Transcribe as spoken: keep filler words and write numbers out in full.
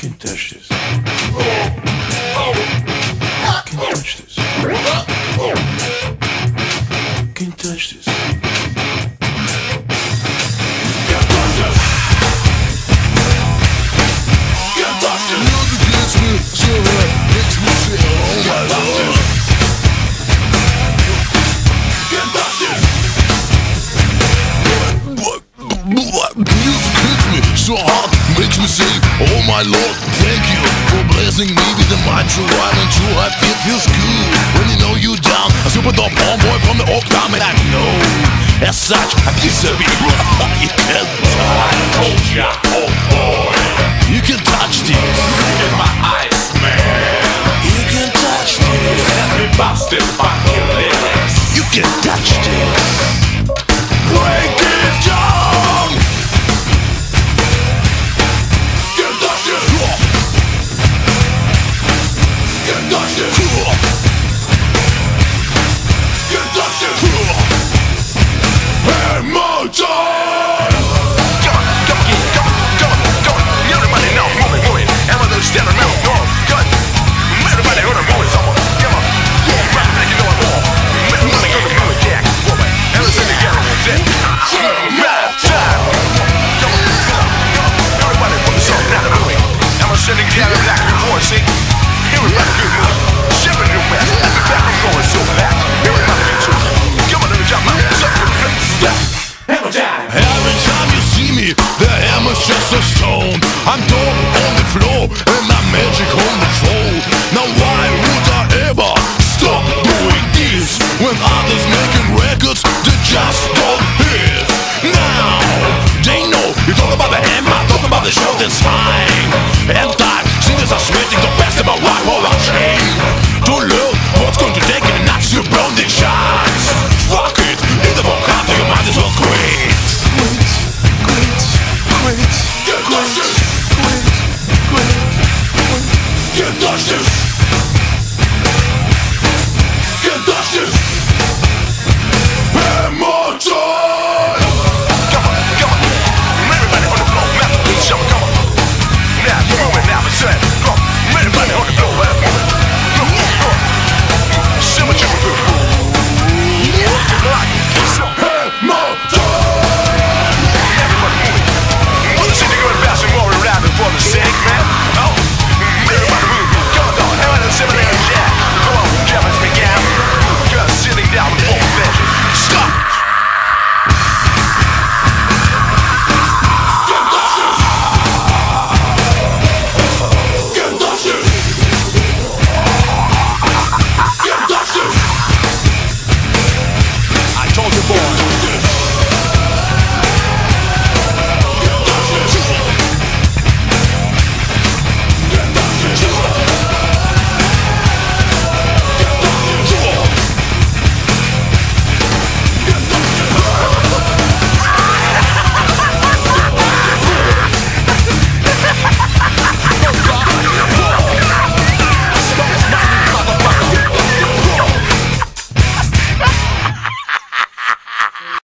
Can't touch this. Can't touch this. Can't touch this. Music gets me so hot, makes me say, oh my lord. Music hits me so hard, makes me say, oh my lord. Thank you for blessing me with the mic to rhyme and true hype. It feels good when you know you down. A super dope homeboy from the Oak Town, and I know as such I kiss a beat. You can touch. I told ya, oh boy, you can touch this. Look in my eyes, man. You can touch this. Let me bust it by your lyrics. You can touch this. Break it down. Can touch this. Can touch this. Can touch this. Hey, motor. Come on, come on, come on, come on, come on. Everybody now, move it, move it. Everybody stand around, go on, go on. Everybody gonna move it, someone. Come on, move it, make it go on, move. Everybody gonna move it, Jack. Move it. Everything together, that's it. Rap time. Come on, come on, come on. Everybody put the song down, move it. I'm gonna send it together like a voice, see? Everybody do move. Shipping your back. Let me back, I'm going so back. Everybody do too. Come on, let me jump out. Suck your face. Hammer time. Every time you see me, the hammer's just a stone. I'm dope on the floor, and I'm magic on the floor. Now why would I ever stop doing this when others making records that just